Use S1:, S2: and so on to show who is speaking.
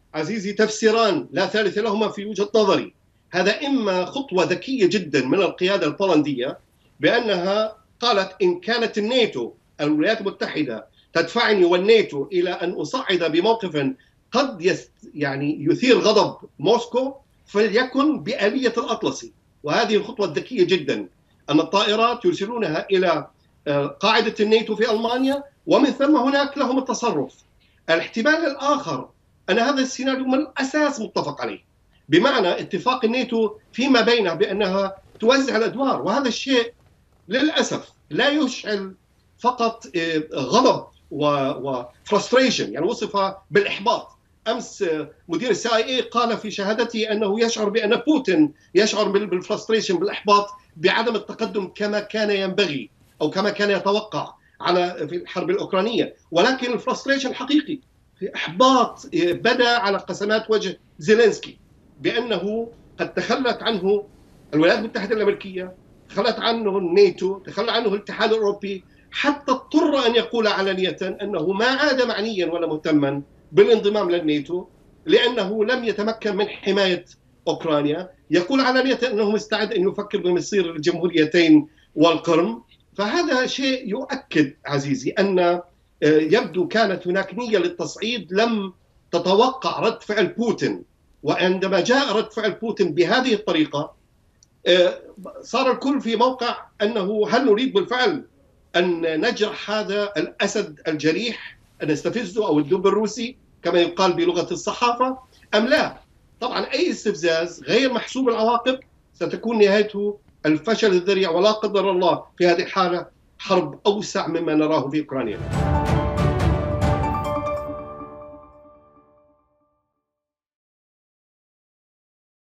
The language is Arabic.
S1: عزيزي تفسيران لا ثالث لهما في وجهة نظري. هذا إما خطوة ذكية جدا من القيادة البولندية بأنها قالت إن كانت الناتو الولايات المتحدة تدفعني والناتو إلى أن أصعد بموقف قد يعني يثير غضب موسكو فليكن بآلية الأطلسي. وهذه الخطوة الذكية جدا أن الطائرات يرسلونها إلى قاعدة الناتو في ألمانيا ومن ثم هناك لهم التصرف. الاحتمال الآخر أن هذا السيناريو من الأساس متفق عليه، بمعنى اتفاق الناتو فيما بينها بأنها توزع الأدوار، وهذا الشيء للأسف لا يشعل فقط غضب وفرستريشن، يعني وصف بالإحباط. أمس مدير CIA قال في شهادته أنه يشعر بأن بوتين يشعر بالفرستريشن بالإحباط بعدم التقدم كما كان ينبغي أو كما كان يتوقع في الحرب الأوكرانية، ولكن الفرستريشن حقيقي، في إحباط بدا على قسمات وجه زيلينسكي بأنه قد تخلت عنه الولايات المتحدة الأمريكية، تخلت عنه الناتو، تخلى عنه الاتحاد الأوروبي، حتى اضطر أن يقول علانية أنه ما عاد معنيا ولا مهتما بالانضمام للناتو لأنه لم يتمكن من حماية أوكرانيا. يقول علانية أنه مستعد أن يفكر بمصير الجمهوريتين والقرم. فهذا شيء يؤكد عزيزي أن يبدو كانت هناك نية للتصعيد لم تتوقع رد فعل بوتين، وعندما جاء رد فعل بوتين بهذه الطريقة صار الكل في موقع أنه هل نريد بالفعل أن نجرح هذا الأسد الجريح، أن نستفزه، أو الدب الروسي كما يقال بلغة الصحافة، أم لا؟ طبعا أي استفزاز غير محسوب العواقب ستكون نهايته الفشل الذريع، ولا قدر الله في هذه الحالة حرب أوسع مما نراه في أوكرانيا.